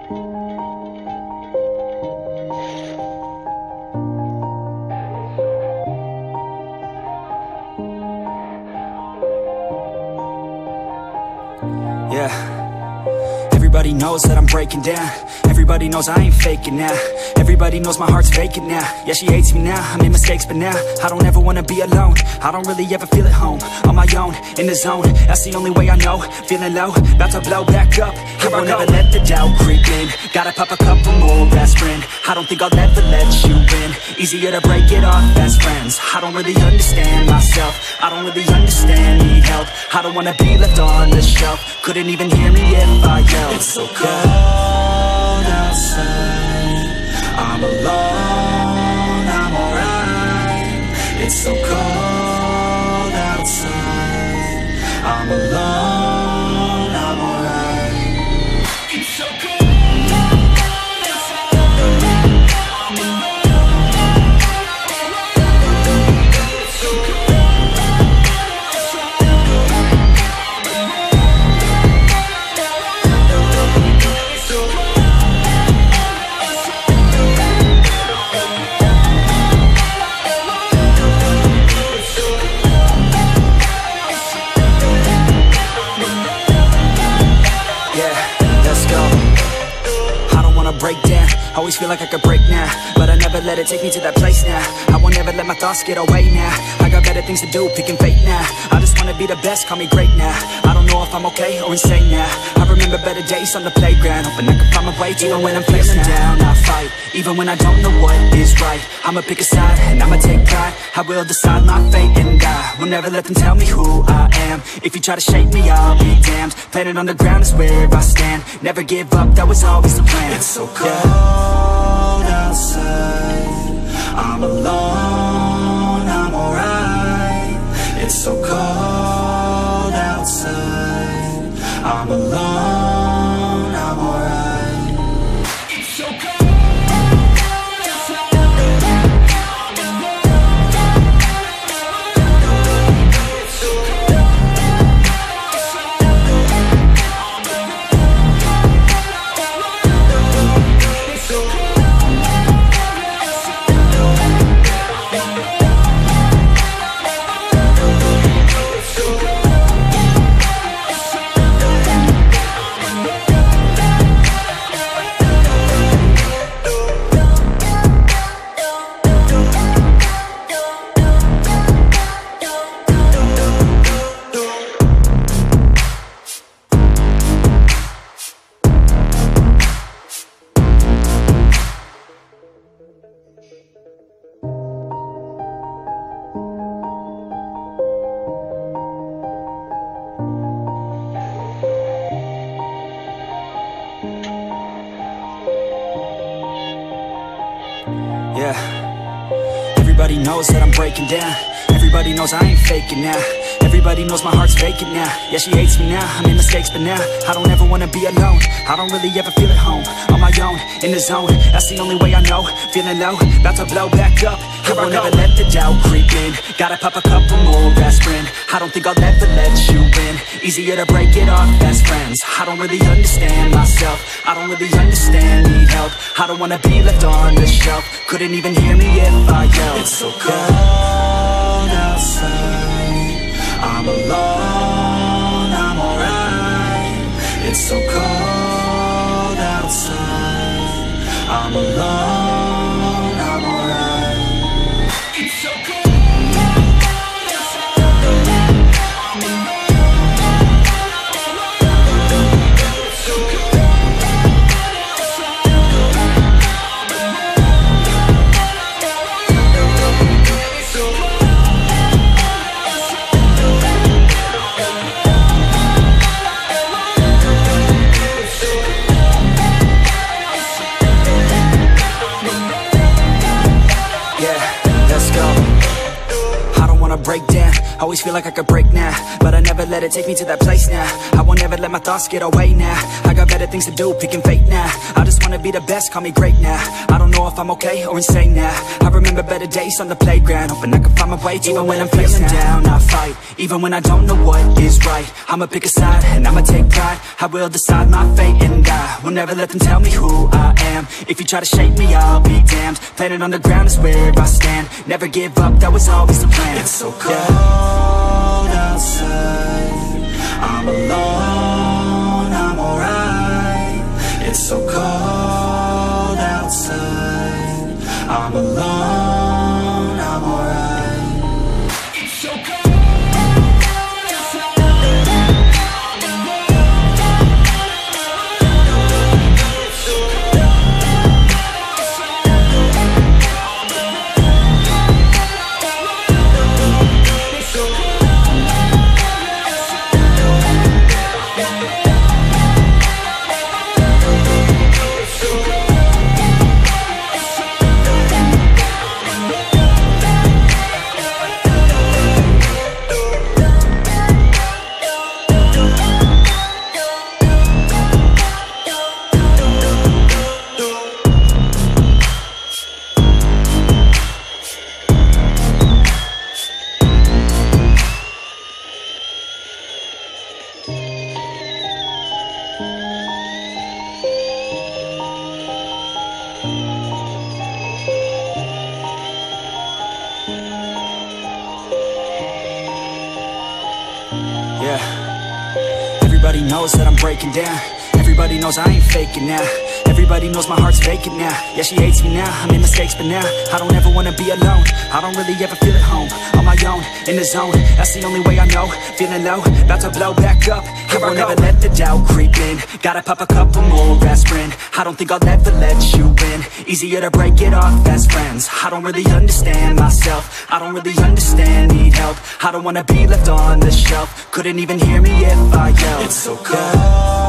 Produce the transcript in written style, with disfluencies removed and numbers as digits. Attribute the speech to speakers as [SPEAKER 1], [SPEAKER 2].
[SPEAKER 1] Yeah, everybody knows that I'm breaking down. Everybody knows I ain't faking now. Everybody knows my heart's vacant now. Yeah, she hates me now, I made mistakes but now I don't ever wanna be alone. I don't really ever feel at home. On my own, in the zone, that's the only way I know. Feeling low, about to blow back up. I won't ever let the doubt creep in. Gotta pop a couple more aspirin. I don't think I'll ever let you in. Easier to break it off best friends. I don't really understand myself. I don't really understand, need help. I don't wanna be left on the shelf. Couldn't even hear me if I yelled. It's so cold outside, I'm alone, I'm alright. It's so cold outside, I'm alone, I'm alright. It's so cold. Break down, always feel like I could break now, but I never let it take me to that place now. I won't ever let my thoughts get away now. I got better things to do, picking fate now. I just wanna be the best, call me great now. I don't know if I'm okay or insane now. I remember better days on the playground, hoping I can find my way to even when I'm feeling down. I fight, even when I don't know what is right. I'ma pick a side, and I'ma take pride. I will decide my fate and I will never let them tell me who I am. If you try to shake me, I'll be damned. Planet on the ground is where I stand. Never give up, that was always the plan. It's so cold outside, I'm alone, I'm alright. It's so cold outside, I'm alone, I'm alright. It's so cold. Yeah, everybody knows that I'm breaking down. Everybody knows I ain't faking now. Everybody knows my heart's vacant now. Yeah, she hates me now, I made mistakes but now I don't ever wanna be alone. I don't really ever feel at home. On my own, in the zone, that's the only way I know. Feeling low, about to blow back up. I won't ever let the doubt creep in. Gotta pop a couple more aspirin. I don't think I'll ever let you in. Easier to break it off best friends. I don't really understand myself. I don't really understand, need help. I don't wanna be left on the shelf. Couldn't even hear me if I yelled. It's so cold outside, I'm alone, I'm alright. It's so cold outside, I'm alone, I'm alright. It's so cold. Always feel like I could break now, but I never let it take me to that place now. I won't ever let my thoughts get away now. I got better things to do, picking fate now. I just wanna be the best, call me great now. I don't know if I'm okay or insane now. I remember better days on the playground, hoping I can find my way to even when I'm feeling down, I fight. Even when I don't know what is right, I'ma pick a side and I'ma take pride. I will decide my fate and I will never let them tell me who I am. If you try to shape me, I'll be damned. Planet on the ground is where I stand. Never give up, that was always the plan. It's so cold outside, I'm alone, I'm alright. It's so cold outside, I'm alone, I'm alright. It's so cold. Everybody knows that I'm breaking down. Everybody knows I ain't faking now. Everybody knows my heart's vacant now. Yeah, she hates me now, I made mistakes but now I don't ever wanna be alone. I don't really ever feel at home. On my own, in the zone, that's the only way I know. Feeling low, about to blow back up. I won't ever let the doubt creep in. Gotta pop a couple more aspirin. I don't think I'll ever let you in. Easier to break it off as friends. I don't really understand myself. I don't really understand, need help. I don't wanna be left on the shelf. Couldn't even hear me if I yelled. It's so cold